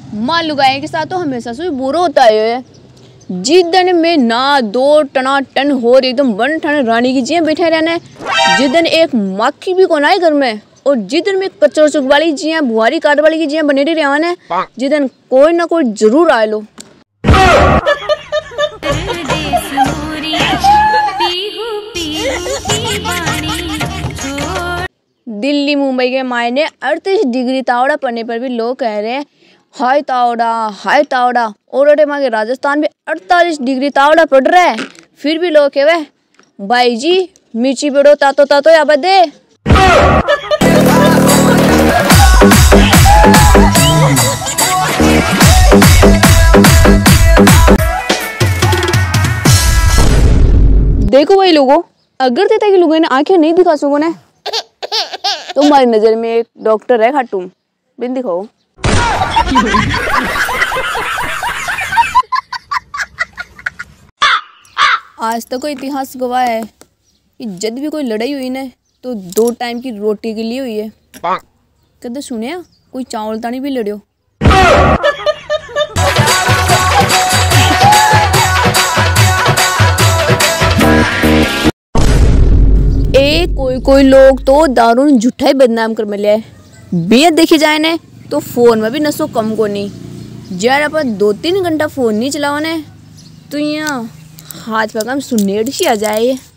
माँ लुगाई के साथ तो हमेशा से बुरा होता है। जिदन में ना दो टना टन हो रही एकदम बन ठन रानी की जिया बैठे रहने, जिदन एक मक्खी भी कौन आए घर में, और जिदन में कचर चुक वाली जिया बुहारी काट वाली की जिया बने रही रहने, जिदन कोई ना कोई जरूर आए लो। दिल्ली मुंबई के मायने 38 डिग्री तावड़ा पड़ने पर भी लोग कह रहे हैं हाय तावड़ा। और माँ के राजस्थान में 48 डिग्री तावड़ा पड़ रहा है, फिर भी लोग कहे भाई जी मिर्ची बेड़ो तातो या बदे। देखो भाई लोगों, अगर देता कि लोगों ने आंखें नहीं दिखा सको ने, तुम्हारी नजर में एक डॉक्टर है खाटूम बिन दिखाओ। आज तक कोई इतिहास गवाह है कि जब भी कोई लड़ाई हुई ना तो 2 टाइम की रोटी के लिए हुई है। कदे सुने कोई चावल तानी भी लड़ियो। कोई लोग तो दारू ने झूठा ही बदनाम कर मिले है। बेहद देखे जाए ने तो फोन में भी नसो कम को नहीं। जब अपन 2-3 घंटा फोन नहीं चलाओ ने तो यहाँ हाथ पर कम सुन्नेट सी आ जाए।